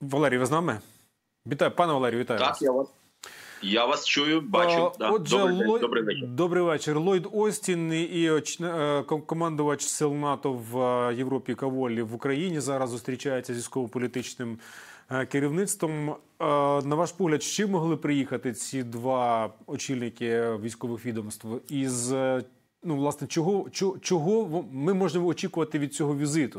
Валерій, ви з нами? Вітаю, пане Валерію, вітаю Так, вас. я вас чую, бачу. Да. Отже, Добрий вечір. Добрий вечір. Ллойд Остін і командувач сил НАТО в Європі Каволі в Україні зараз зустрічається з військово-політичним керівництвом. На ваш погляд, з чим могли приїхати ці два очільники військових відомств? Із, власне, чого ми можемо очікувати від цього візиту?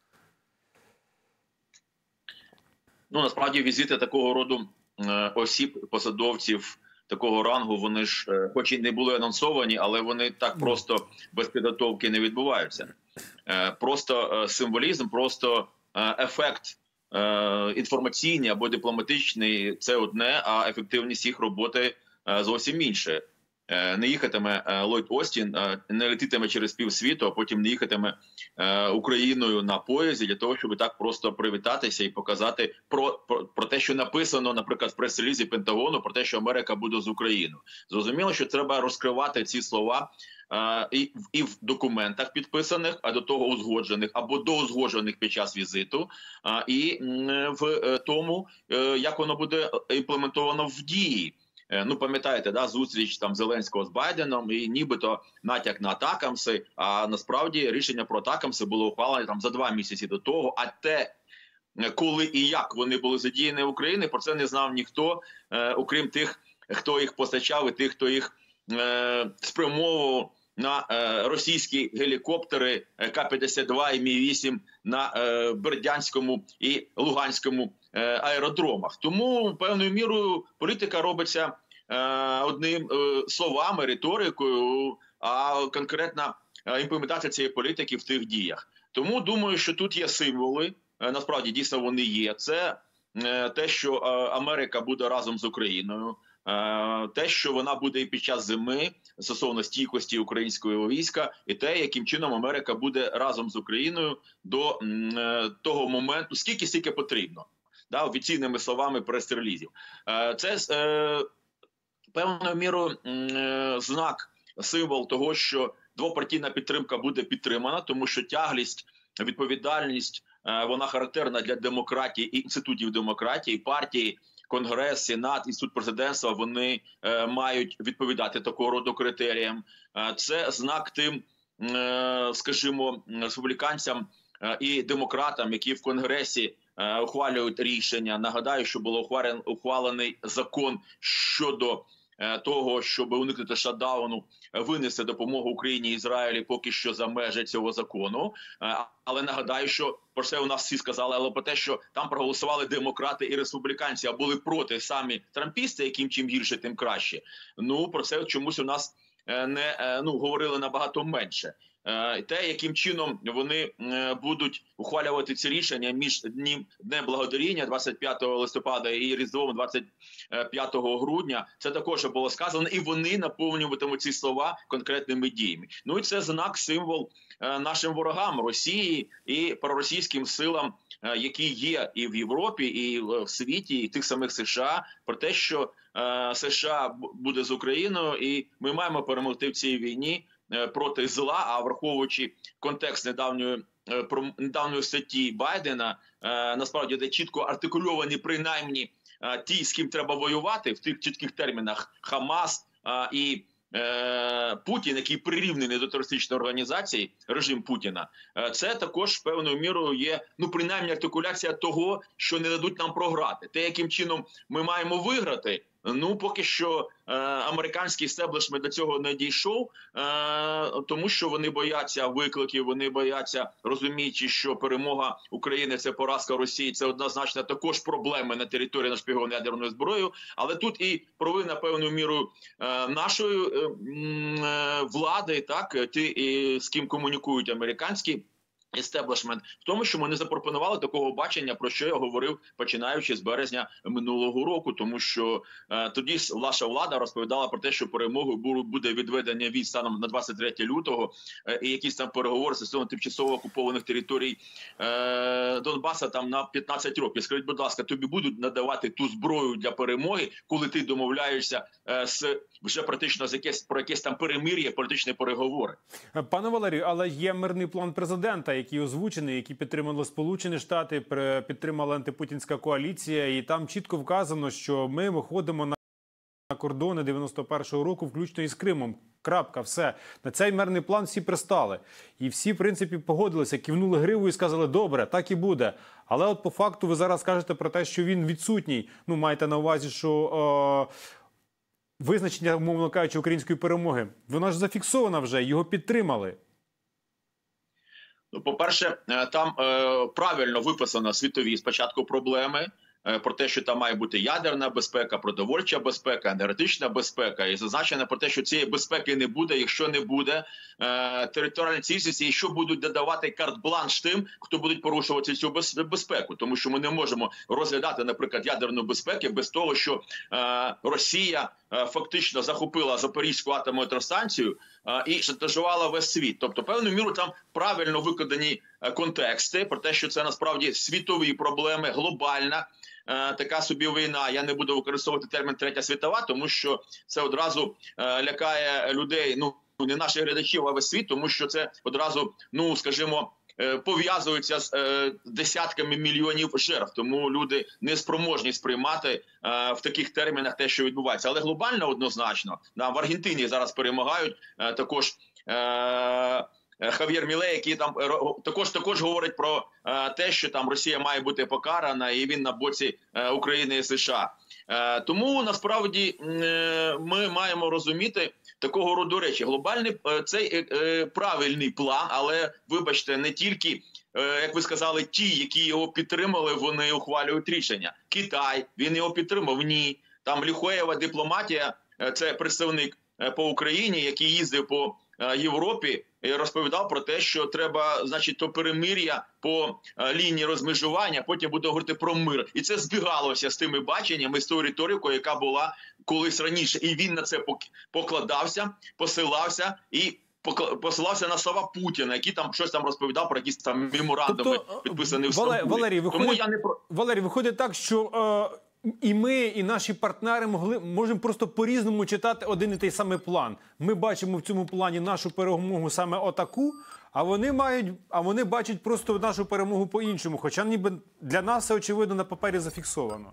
Насправді, візити такого роду осіб, посадовців такого рангу, вони ж, хоч і не були анонсовані, але вони так просто без підготовки не відбуваються. Просто символізм, просто ефект інформаційний або дипломатичний – це одне, а ефективність їх роботи зовсім інше. Не їхатиме Ллойд Остін, не летітиме через півсвіту, а потім не їхатиме Україною на поїзді для того, щоб так просто привітатися і показати про те, що написано, наприклад, в прес-релізі Пентагону, про те, що Америка буде з Україною. Зрозуміло, що треба розкривати ці слова і в документах підписаних, а до того узгоджених, або доузгоджених під час візиту, і в тому, як воно буде імплементовано в дії. Пам'ятаєте, да, зустріч там Зеленського з Байденом і нібито натяк на атакамси, а насправді рішення про атакамси було ухвалене там за 2 місяці до того, а те, коли і як вони були задіяні в Україні, про це не знав ніхто, окрім тих, хто їх постачав і тих, хто їх спрямовував на російські гелікоптери К-52 і Мі-8 на Бердянському і Луганському аеродромах. Тому певною мірою політика робиться одним словами, риторикою, а конкретна імплементація цієї політики в тих діях. Тому думаю, що тут є символи, насправді дійсно вони є. Це те, що Америка буде разом з Україною, те, що вона буде і під час зими стосовно стійкості українського війська, і те, яким чином Америка буде разом з Україною до того моменту, скільки потрібно, да, офіційними словами прес-релізів. Це певною мірою знак, символ того, що двопартійна підтримка буде підтримана, тому що тяглість, відповідальність, вона характерна для демократії і інститутів демократії, партії, Конгрес, Сенат, інститут президентства, вони мають відповідати такого роду критеріям. Це знак тим, скажімо, республіканцям і демократам, які в Конгресі ухвалюють рішення. Нагадаю, що було ухвалений закон щодо того, щоб уникнути шатдауну, винести допомогу Україні і Ізраїлі поки що за межі цього закону. Але нагадаю, що про це у нас всі сказали, але про те, що там проголосували демократи і республіканці, а були проти самі трампісти, яким чим гірше, тим краще. Про це чомусь у нас не говорили набагато менше. Те, яким чином вони будуть ухвалювати ці рішення між Днем Благодаріння 25 листопада і Різдвом 25 грудня, це також було сказано, і вони наповнюватимуть ці слова конкретними діями. І це знак, символ нашим ворогам, Росії і проросійським силам, які є і в Європі, і в світі, і тих самих США, про те, що США буде з Україною, і ми маємо перемогти в цій війні проти зла, а враховуючи контекст недавньої статті Байдена, насправді, де чітко артикульовані принаймні ті, з ким треба воювати, в тих чітких термінах Хамас і Путін, який прирівнений до терористичної організації, режим Путіна, це також певною мірою є, принаймні, артикуляція того, що не дадуть нам програти. Те, яким чином ми маємо виграти, поки що американський істеблішмент до цього не дійшов, тому що вони бояться викликів, вони бояться, розуміючи, що перемога України – це поразка Росії, це однозначно також проблеми на території нашпігованої ядерною зброєю, але тут і провина певною мірою нашої влади, так, ті, з ким комунікують американські істеблішмент, в тому, що ми не запропонували такого бачення, про що я говорив, починаючи з березня минулого року, тому що тоді ваша влада розповідала про те, що перемогою буде відведення військ станом на 23 лютого і якісь там переговори стосовно тимчасово окупованих територій Донбаса там на 15 років. Скажіть, будь ласка, тобі будуть надавати ту зброю для перемоги, коли ти домовляєшся з вже практично про якесь там перемир'я, політичні переговори? Пане Валерію, але є мирний план президента, який озвучений, який підтримали Сполучені Штати, підтримала антипутінська коаліція, і там чітко вказано, що ми виходимо на кордони 91-го року, включно із Кримом. Крапка, все. На цей мирний план всі пристали. І всі, в принципі, погодилися, кивнули гриву і сказали, добре, так і буде. Але от по факту ви зараз кажете про те, що він відсутній. Ну, маєте на увазі, що визначення, умовно кажучи, української перемоги, вона ж зафіксована вже, його підтримали. Ну, по-перше, там правильно виписано світові спочатку проблеми, про те, що там має бути ядерна безпека, продовольча безпека, енергетична безпека. І зазначено про те, що цієї безпеки не буде, якщо не буде територіальної цілісності, і що будуть додавати карт-бланш тим, хто будуть порушувати цю безпеку. Тому що ми не можемо розглядати, наприклад, ядерну безпеку без того, що Росія фактично захопила Запорізьку атомну електростанцію і шантажувала весь світ. Тобто, певною мірою, там правильно викладені контексти про те, що це насправді світові проблеми, глобальна така собі війна. Я не буду використовувати термін «третя світова», тому що це одразу лякає людей, ну, не наших глядачів, а весь світ, тому що це одразу, ну, скажімо, пов'язуються з десятками мільйонів жертв. Тому люди не спроможні сприймати в таких термінах те, що відбувається. Але глобально однозначно, в Аргентині зараз перемагають також Хав'єр Мілей, який там також говорить про те, що там Росія має бути покарана, і він на боці України і США. Тому насправді ми маємо розуміти такого роду речі. Глобальний цей правильний план, але вибачте, не тільки, як ви сказали, ті, які його підтримали, вони ухвалюють рішення. Китай, він його підтримав? Ні. Там Ліхоєва дипломатія, це представник по Україні, який їздив по Європі, і розповідав про те, що треба, значить, то перемир'я по лінії розмежування, потім буде говорити про мир. І це збігалося з тими баченнями, з тою риторикою, яка була колись раніше. І він на це покладався, посилався і посилався на слова Путіна, який там щось там розповідав про якісь там меморандуми, підписані в Стамбулі. Валерій, виходить так, що і ми, і наші партнери можемо просто по-різному читати один і той самий план. Ми бачимо в цьому плані нашу перемогу саме отаку, а вони бачать просто нашу перемогу по-іншому. Хоча ніби для нас це, очевидно, на папері зафіксовано.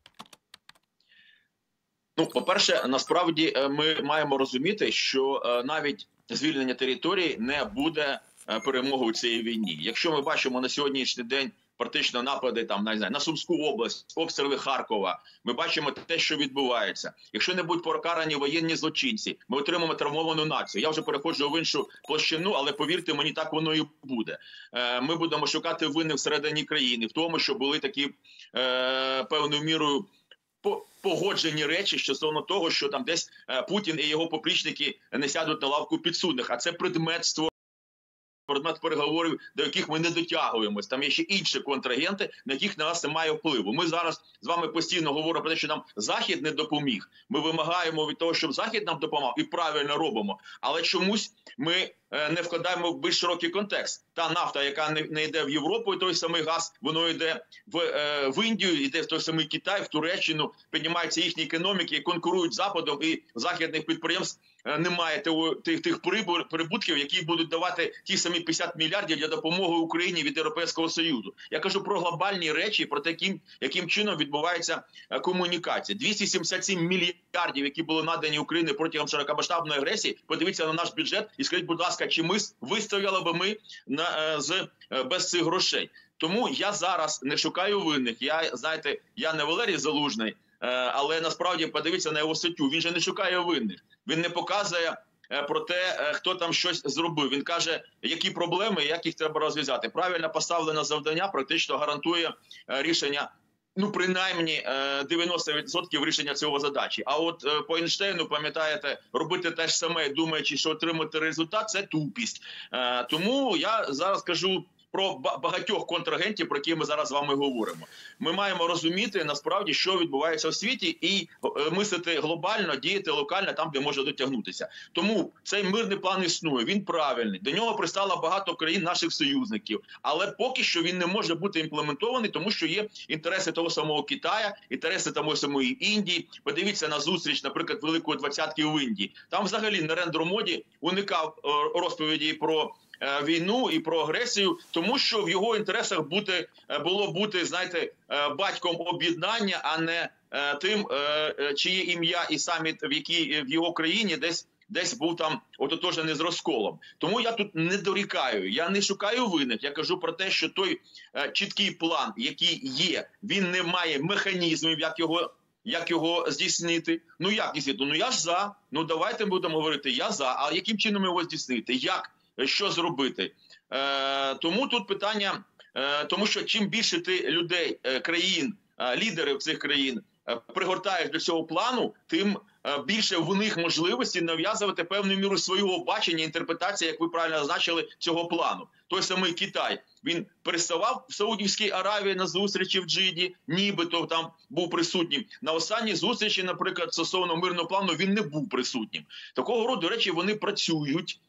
Ну, по-перше, насправді ми маємо розуміти, що навіть звільнення території не буде перемогою у цій війні. Якщо ми бачимо на сьогоднішній день практично напади там, не знаю, на Сумську область, обстріли Харкова, ми бачимо те, що відбувається. Якщо не будуть покарані воєнні злочинці, ми отримаємо травмовану націю. Я вже переходжу в іншу площину, але повірте мені, так воно і буде. Ми будемо шукати винних всередині країни, в тому, що були такі певною мірою погоджені речі стосовно того, що там десь Путін і його поплічники не сядуть на лавку підсудних, а це предмет переговорів, до яких ми не дотягуємось. Там є ще інші контрагенти, на яких на нас немає впливу. Ми зараз з вами постійно говоримо про те, що нам Захід не допоміг. Ми вимагаємо від того, щоб Захід нам допомагав, і правильно робимо. Але чомусь ми не вкладаємо в більш широкий контекст. Та нафта, яка не йде в Європу, і той самий газ, воно йде в Індію, йде в той самий Китай, в Туреччину, піднімаються їхні економіки, конкурують з Западом, і західних підприємств немає тих прибутків, які будуть давати ті самі 50 мільярдів для допомоги Україні від Європейського Союзу. Я кажу про глобальні речі, про те, яким чином відбувається комунікація. 277 мільярдів, які були надані Україні протягом широкомасштабної агресії, подивіться на наш бюджет і скажіть, будь ласка, чи ми вистояли би ми без цих грошей? Тому я зараз не шукаю винних. Я не Валерій Залужний, але насправді подивіться на його статтю. Він же не шукає винних. Він не показує про те, хто там щось зробив. Він каже, які проблеми, як їх треба розв'язати. Правильно поставлене завдання практично гарантує рішення, ну, принаймні 90% рішення цього задачі. А от по Ейнштейну, пам'ятаєте, робити те ж саме, думаючи, що отримати результат – це тупість. Тому я зараз кажу про багатьох контрагентів, про які ми зараз з вами говоримо. Ми маємо розуміти, насправді, що відбувається у світі, і мислити глобально, діяти локально там, де може дотягнутися. Тому цей мирний план існує, він правильний. До нього пристало багато країн наших союзників. Але поки що він не може бути імплементований, тому що є інтереси того самого Китаю, інтереси того самої Індії. Подивіться на зустріч, наприклад, Великої Двадцятки в Індії. Там взагалі Нарендра Моді уникав розповіді про війну і про агресію, тому що в його інтересах було бути, знаєте, батьком об'єднання, а не тим, чиє ім'я і саміт, в його країні десь був там ототожений з розколом. Тому я тут не дорікаю, я не шукаю винних. Я кажу про те, що той чіткий план, який є, він не має механізмів, як його здійснити. Ну як здійснити? Ну я ж за. Ну давайте будемо говорити, я за. А яким чином його здійснити? Як? Що зробити? Тому тут питання, тому що чим більше ти людей, країн, лідерів цих країн пригортаєш до цього плану, тим більше в них можливості нав'язувати певну міру свого бачення, інтерпретації, як ви правильно зазначили, цього плану. Той самий Китай, він переставав в Саудівській Аравії на зустрічі в Джиді, нібито там був присутнім. На останній зустрічі, наприклад, стосовно мирного плану, він не був присутнім. Такого роду речі, вони працюють.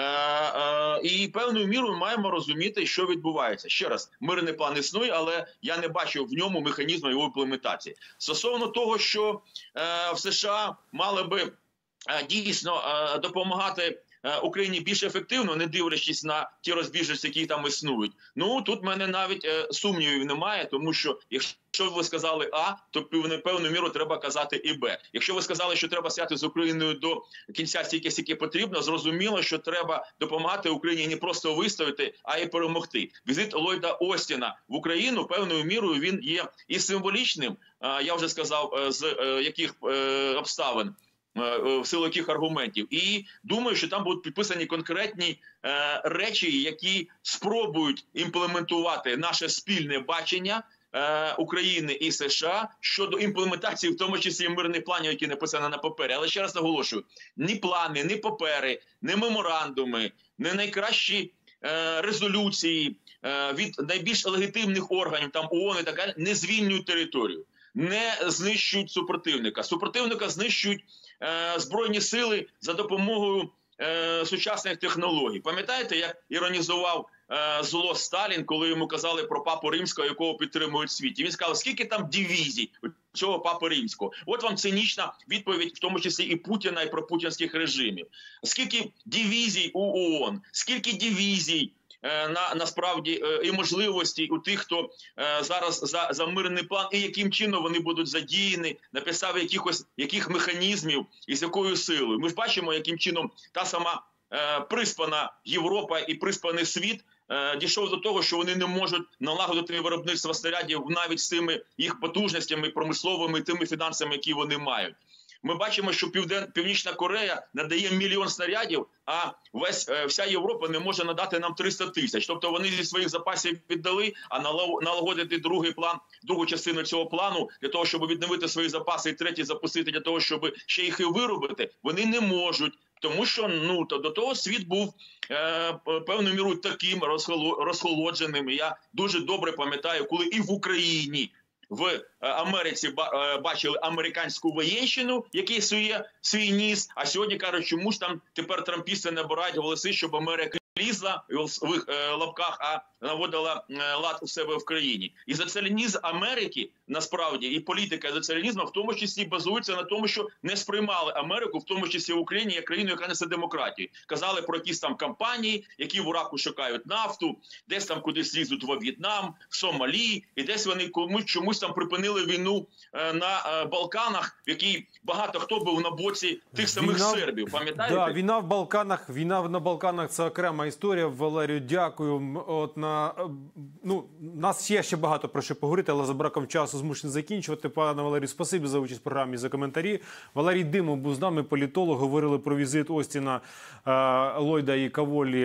І певною мірою маємо розуміти, що відбувається. Ще раз, мирний план існує, але я не бачу в ньому механізму його імплементації. Стосовно того, що в США мали би дійсно допомагати Україні більш ефективно, не дивлячись на ті розбіжності, які там існують. Ну, тут в мене навіть сумнівів немає, тому що якщо ви сказали А, то певну міру треба казати і Б. Якщо ви сказали, що треба стояти з Україною до кінця стільки потрібно, зрозуміло, що треба допомагати Україні не просто вистояти, а й перемогти. Візит Ллойда Остіна в Україну певною мірою він є і символічним, я вже сказав, з яких обставин, в силу яких аргументів. І думаю, що там будуть підписані конкретні речі, які спробують імплементувати наше спільне бачення України і США щодо імплементації, в тому числі мирних планів, які написані на папері. Але ще раз наголошую, ні плани, ні папери, ні меморандуми, ні найкращі резолюції від найбільш легітимних органів, там ООН і так далі, не звільнюють територію, не знищують супротивника. Супротивника знищують Збройні сили за допомогою сучасних технологій. Пам'ятаєте, як іронізував зло Сталін, коли йому казали про Папу Римського, якого підтримують в світі? Він сказав, скільки там дивізій у цього Папи Римського? От вам цинічна відповідь, в тому числі і Путіна, і про путінських режимів. Скільки дивізій у ООН, скільки дивізій насправді і можливості у тих, хто зараз за мирний план, і яким чином вони будуть задіяні, на підставі яких механізмів і з якою силою. Ми ж бачимо, яким чином та сама приспана Європа і приспаний світ дійшов до того, що вони не можуть налагодити виробництво снарядів навіть з тими їх потужностями промисловими, тими фінансами, які вони мають. Ми бачимо, що Північна Корея надає 1 мільйон снарядів, а вся Європа не може надати нам 300 тисяч. Тобто вони зі своїх запасів віддали, а налагодити другу частину цього плану, для того, щоб відновити свої запаси, і третій запустити для того, щоб ще їх і виробити, вони не можуть. Тому що до того світ був певною мірою таким розхолодженим. Я дуже добре пам'ятаю, коли і в Україні, в Америці бачили американську воєнщину, який сує свій ніс, а сьогодні кажуть, чому ж там тепер трампісти набирають голоси, щоб Америка лізла в лапках, а наводила лад у себе в країні. Ізоціалінізм Америки, насправді, і політика ізоціалінізму в тому числі базується на тому, що не сприймали Америку, в тому числі в Україні, як країну, яка несе демократію. Казали про якісь там кампанії, які в Іраку шукають нафту, десь там кудись лізуть во В'єтнам, в Сомалі, і десь вони чомусь там припинили війну на Балканах, в якій багато хто був на боці тих самих сербів. Пам'ятаєте? Да, війна на Балканах – це окрема історія. Валерію, дякую. Нас є ще багато про що поговорити, але за браком часу змушений закінчувати. Пане Валерію, спасибі за участь в програмі, за коментарі. Валерій Димов був з нами, політолог. Говорили про візит Остіна, Ллойда і Каволі